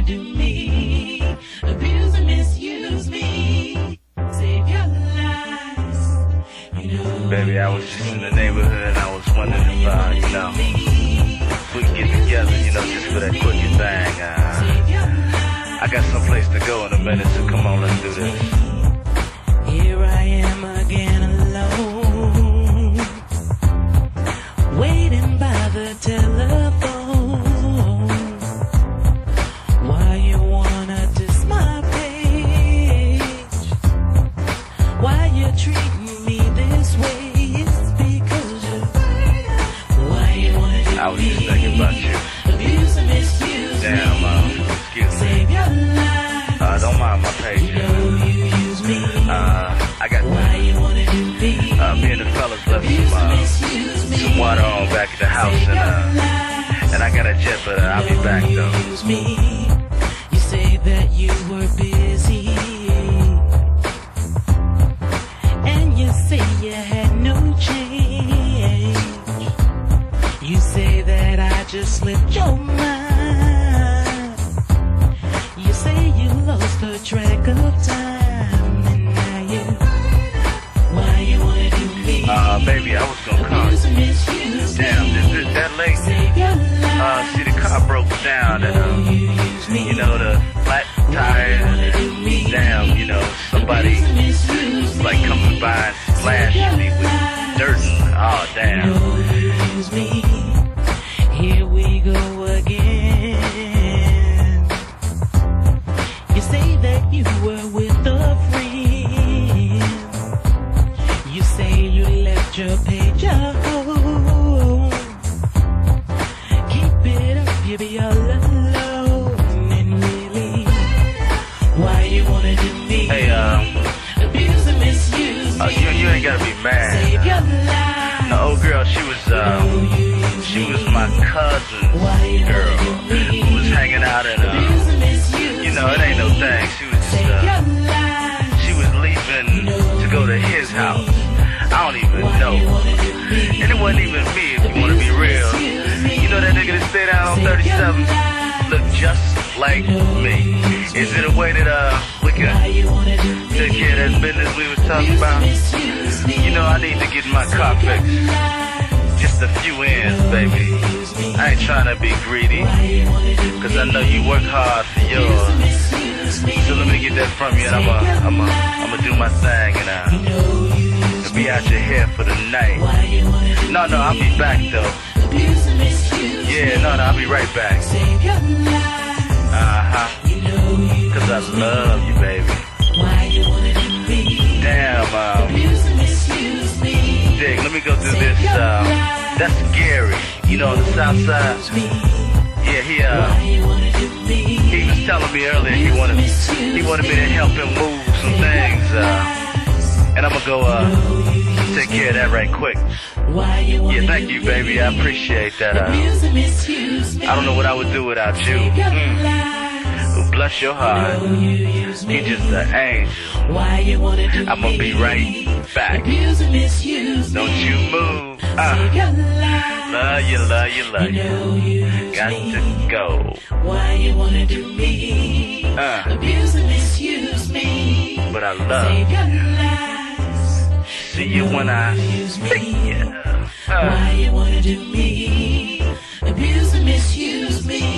do me? Abuse and misuse me. Save your lives. You know. Baby, I was just in the neighborhood and I was wondering if, if we could get together, just for that quickie thing. I got someplace to go in a minute, so come on, let's do this. Here I am again alone, waiting by the telephone. Why you wanna diss my page? Why you treating me this way? It's because you. Why you wanna do I was just thinking about you. Abuse and misuse. Damn, excuse me. Save your life. Don't mind my page. You use me. I got Why you wanna do me? me and the fellas left some water on back at the house, and I got a jet, but I'll be back though. You say that you were busy, and you say you had no change. You say that I just slipped your mind. You say you lost the track of time, and now you. Why you wanna do me? Baby, I was gonna call you. Damn, is it that late? See, the car broke down, and the flat tire. Damn, somebody like coming by and splashing me with dirt. Oh, damn. Here we go again. You say that you were with a friend. You say you left your page at home. Keep it up, you be all alone. And really, why you wanna do me? Hey, abuse and misuse me. You ain't gotta be mad. Save your life. The old girl, she was my cousin's girl who was hanging out in, it ain't no thing. She was just, she was leaving to go to his house. I don't even know. And it wasn't even me, if you want to be real. You know that nigga that stayed down on 37 looked just like me. Is it a way that we can take care of that business we was talking about? I need to get my car fixed. Just a few ends, baby. I ain't trying to be greedy, cause I know you work hard for yours. So let me get that from you, and I'ma do my thing, and be out your hair for the night. No, I'll be back though. Yeah, no, I'll be right back. Cause I love you, baby. Damn, Dick, let me go through this, that's Gary, on the south side. Yeah, he was telling me earlier he wanted me to help him move some things, and I'ma go, take care of that right quick. Yeah, thank you, baby, I appreciate that, I don't know what I would do without you. Bless your heart. You're just an angel. I'ma be right back. Don't you move. Love you. Got to go. Why you wanna do me? Abuse and misuse me. But I love you. See you when I see you. Why you wanna do me? Abuse and misuse me.